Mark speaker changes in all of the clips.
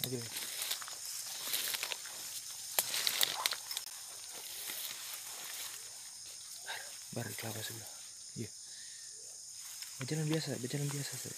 Speaker 1: Oke. Bar di kelapa sebelah. Iya. Berjalan biasa saya.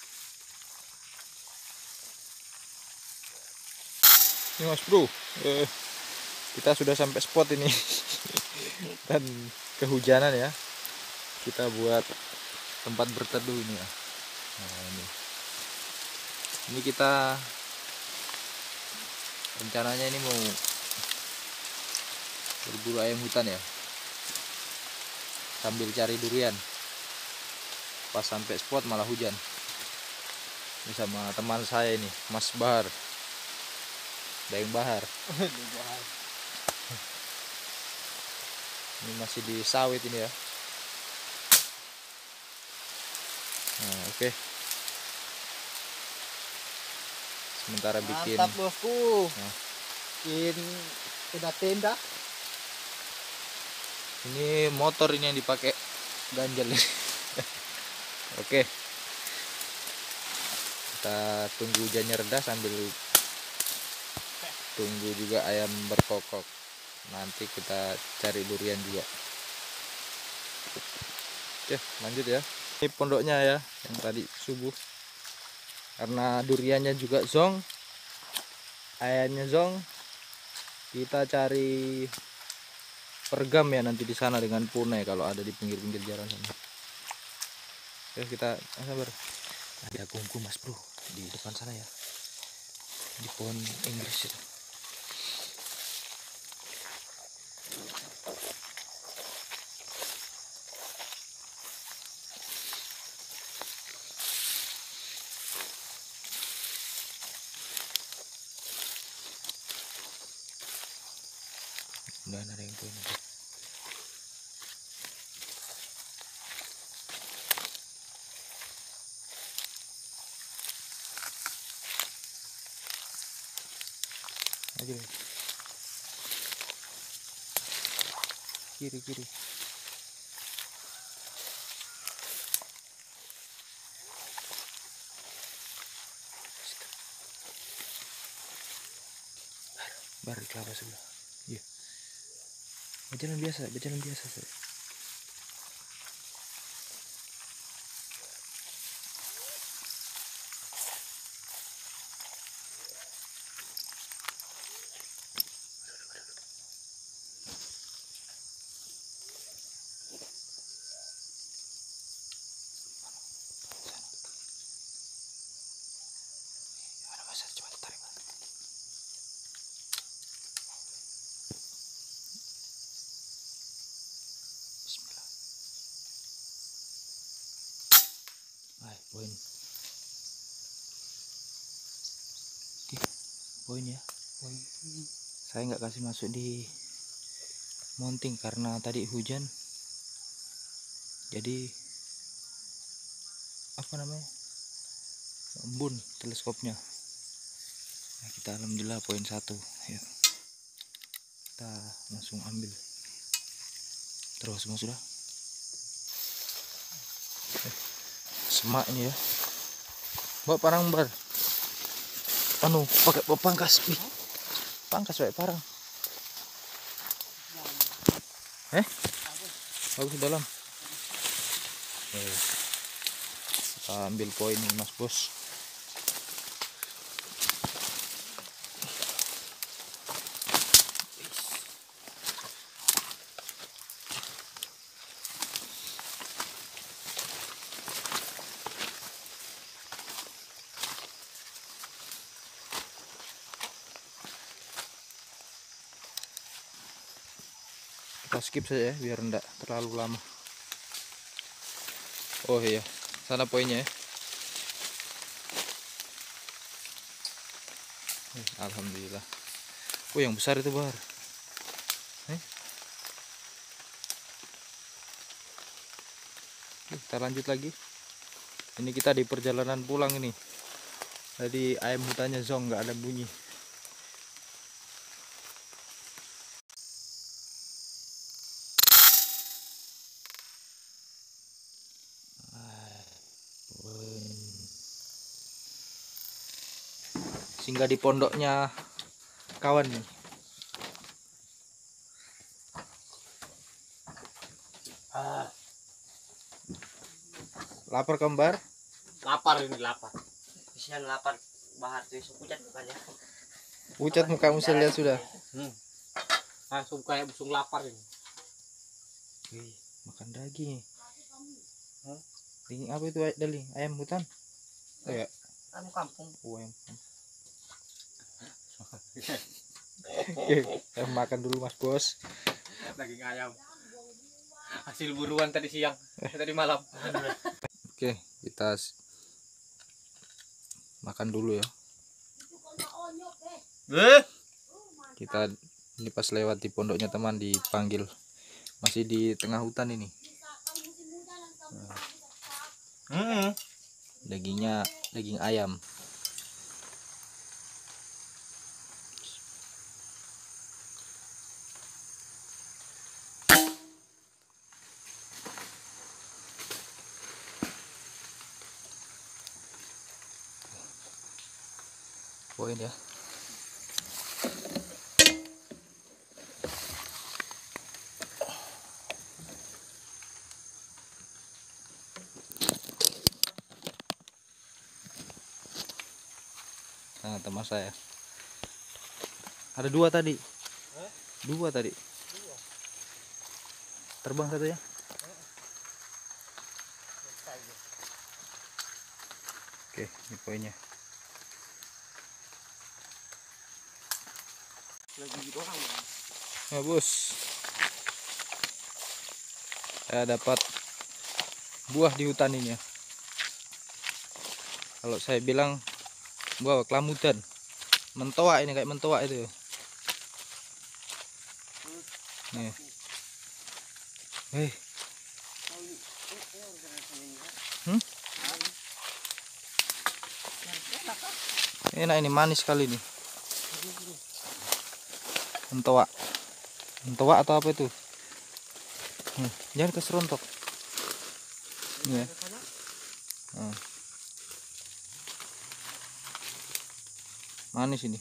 Speaker 1: Ini Mas Bro, kita sudah sampai spot ini dan kehujanan ya. Kita buat tempat berteduh ini ya. Nah, ini kita rencananya ini mau berburu ayam hutan ya, sambil cari durian. Pas sampai spot malah hujan. Ini sama teman saya ini, Mas Bahar, Daeng Bahar. Ini masih di sawit ini ya. Nah, oke. Sementara bikin.
Speaker 2: Mantap bosku.
Speaker 1: Nah.
Speaker 2: Bikin tenda-tenda.
Speaker 1: Ini motor ini yang dipakai ganjel. Oke. Kita tunggu hujannya reda sambil tunggu juga ayam berkokok. Nanti kita cari durian juga. Oke, lanjut ya. Ini pondoknya ya, yang tadi subuh. Karena duriannya juga zong, ayamnya zong, kita cari pergam ya nanti di sana dengan punai kalau ada di pinggir-pinggir jalan sana. Oke, kita sabar. Ada gunggu Mas Bro di depan sana ya, di pohon Inggris itu. Udah ada yang poin aja. Aja kiri bar di kelapa sebelah. Iya. Berjalan biasa saya. Poin. Oke, poin ya. Poin. Saya nggak kasih masuk di mounting karena tadi hujan. Jadi apa namanya? Embun teleskopnya. Nah, kita alhamdulillah poin 1. Yuk. Kita langsung ambil. Terus semua sudah. Semak ini ya. Bawa parang bar. Anu pakai pangkas. Pangkas pakai parang. Bagus dalam. Kita ambil poin nih Mas Bos. Kita skip saja ya biar enggak terlalu lama. Oh iya, sana poinnya ya. Alhamdulillah. Oh yang besar itu Bar. Kita lanjut lagi. Ini kita di perjalanan pulang ini. Tadi ayam hutannya zong, nggak ada bunyi. singgah di pondoknya kawan nih. Lapar kembar?
Speaker 2: Lapar ini lapar.
Speaker 3: Kesian lapar. Bahar tuh pucat bukannya.
Speaker 1: Pucat mukamu saya lihat sudah.
Speaker 2: Langsung kayak busung lapar ini.
Speaker 1: Wih, makan daging. Daging apa itu Dali? Ayam hutan? Oh ya.
Speaker 3: Anu kampung.
Speaker 1: Oh, ayam. Oke, kita makan dulu Mas Bos.
Speaker 2: Daging ayam. Hasil buruan tadi siang, tadi malam.
Speaker 1: Oke, kita makan dulu ya. Kita ini pas lewat di pondoknya teman dipanggil, masih di tengah hutan ini. Dagingnya daging ayam. Poin ya. Nah, teman saya ada dua tadi. Dua tadi. Terbang satu ya. Oke, ini poinnya.
Speaker 3: Lagi doang.
Speaker 1: Ya bos, saya dapat buah di hutan ini ya. Kalau saya bilang buah kelamutan, mentoak ini, kayak mentoak itu. Nih, enak ini, manis sekali nih. Mentoak, mentoak atau apa itu? Jangan keserontok. Nih ya. Manis ini.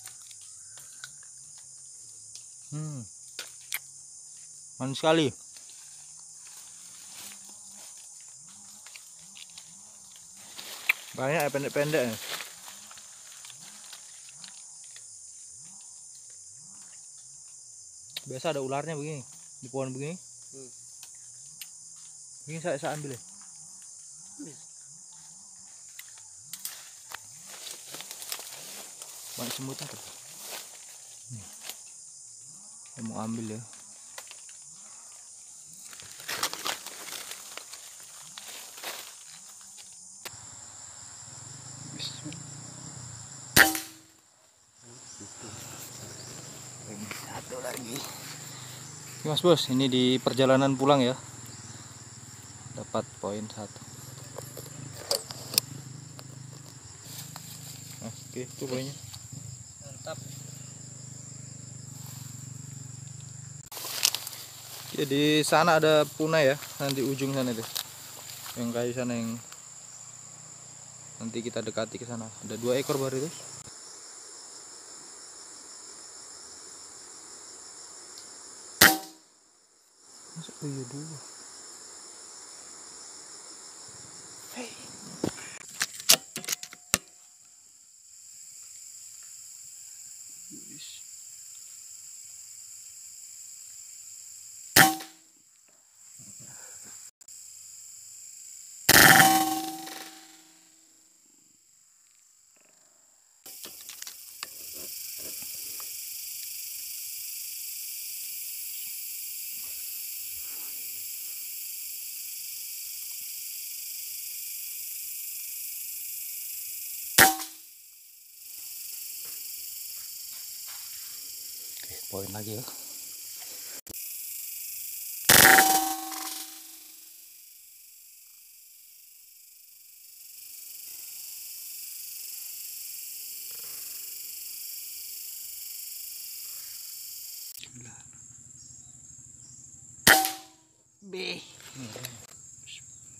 Speaker 1: Manis sekali. Banyak ya, pendek-pendek ya. Biasa ada ularnya begini di pohon begini. Ini saya ambil ya. Banyak semutnya tuh. Saya mau ambil ya. Satu lagi. Oke, Mas Bos, ini di perjalanan pulang ya. Dapat poin 1. Nah, oke, itu poinnya.
Speaker 3: Mantap.
Speaker 1: Ya, di sana ada punai ya, nanti ujung sana itu. Yang kayu sana yang nanti kita dekati ke sana. Ada 2 ekor baru itu. Oh iya, 2. Hey. Poin lagi ya.
Speaker 3: B.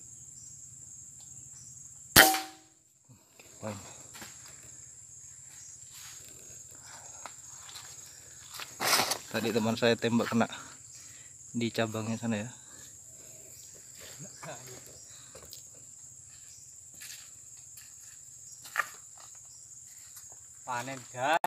Speaker 1: Poin. Tadi teman saya tembak kena di cabangnya sana ya.
Speaker 2: Panen guys.